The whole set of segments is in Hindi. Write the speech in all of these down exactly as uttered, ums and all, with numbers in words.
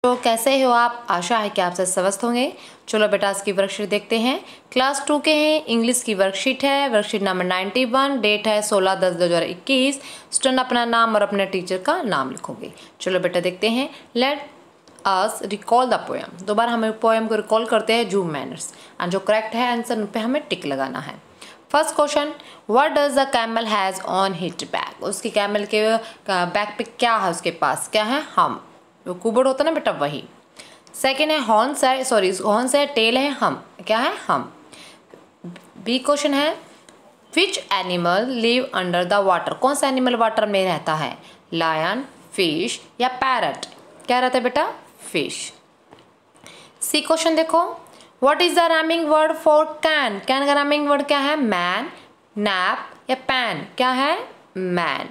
तो कैसे हो आप? आशा है कि आप सब स्वस्थ होंगे। चलो बेटा इसकी वर्कशीट देखते हैं। क्लास टू के हैं, इंग्लिश की वर्कशीट है, वर्कशीट नंबर इक्यानवे, डेट है सोलह दस दो हज़ार इक्कीस। स्टूडेंट अपना नाम और अपने टीचर का नाम लिखोगे। चलो बेटा देखते हैं। Let us recall the poem. दोबारा हमें पोएम को रिकॉल करते हैं जू मैनर्स, एंड जो करेक्ट है आंसर उन पे हमें टिक लगाना है। First question, what does the camel has on its back. उसकी कैमल के बैक पे क्या है? उसके पास क्या है? हम, जो कुबड़ होता है ना बेटा वही। सेकेंड है हॉर्न्स है, सॉरी हॉर्न्स है, टेल है, हम, क्या है? हम। बी क्वेश्चन है which animal live under the water. कौन सा एनिमल वाटर में रहता है? लायन, फिश या पैरट? क्या रहता है बेटा? फिश। सी क्वेश्चन देखो, what is the rhyming word for can. Can का राइमिंग वर्ड क्या है? मैन, नैप या पैन? क्या है? मैन।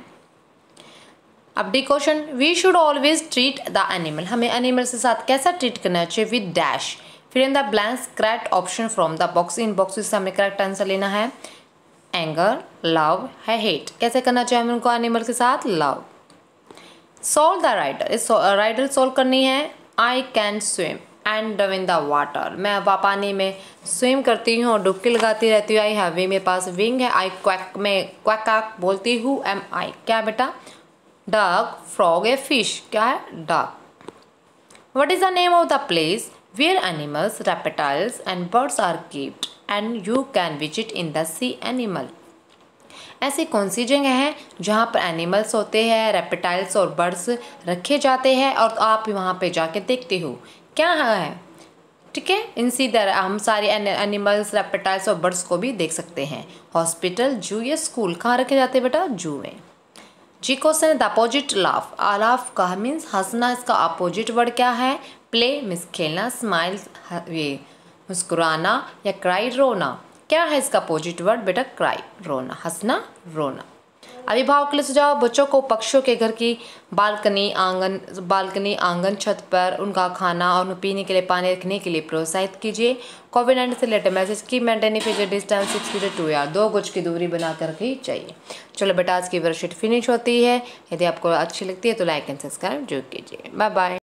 अब D question, we should always treat the animal. हमें एनिमल के साथ कैसा ट्रीट करना चाहिए? With dash. फिर in the blanks correct option from the box. इन बॉक्सेस से हमें करेक्ट आंसर लेना है। एंगर, लव है, हेट। कैसे करना चाहिए हमें उनको एनिमल के साथ? लव। Solve the rider. इस राइडर सॉल्व करनी है। I can swim and dive in the water. मैं पानी में स्विम करती हूँ और डुबकी लगाती रहती हूँ। आई हैव विंग, मेरे पास विंग है। आई क्वैक, मैं क्वैक क्वैक बोलती हूँ। एम आई, क्या बेटा? डक, फ्रॉग या फिश? क्या है? Duck. What is the name of the place where animals, reptiles and birds are keeped and you can visit in the see animal. ऐसी कौन सी जगह है जहाँ पर एनिमल्स होते हैं, रेप्टाइल्स और बर्ड्स रखे जाते हैं और आप वहाँ पे जाके देखते हो? क्या है? ठीक है, इन सी तरह हम सारे एनिमल्स, रेप्टाइल्स और बर्ड्स को भी देख सकते हैं। हॉस्पिटल, जू या स्कूल कहाँ रखे जाते हैं बेटा? जू में। जी क्वेश्चन है द अपोजिट लाफ। लाफ का मीन्स हंसना, इसका अपोजिट वर्ड क्या है? प्ले मीन्स खेलना, स्माइल ये मुस्कुराना या क्राई रोना। क्या है इसका अपोजिट वर्ड बेटा? क्राई, रोना, हंसना, रोना। अभिभावक के लिए सुझाव, बच्चों को पक्षियों के घर की बालकनी, आंगन, बालकनी आंगन, छत पर उनका खाना और पीने के लिए पानी रखने के लिए प्रोत्साहित कीजिए। कोविड नाइन्टीन से रिलेटेड मैसेज की maintain physical distance six feet two यार, दो गज की दूरी बनाकर रखनी चाहिए। चलो बेटा आज की वर्कशीट फिनिश होती है। यदि आपको अच्छी लगती है तो लाइक एंड सब्सक्राइब जरूर कीजिए। Bye bye.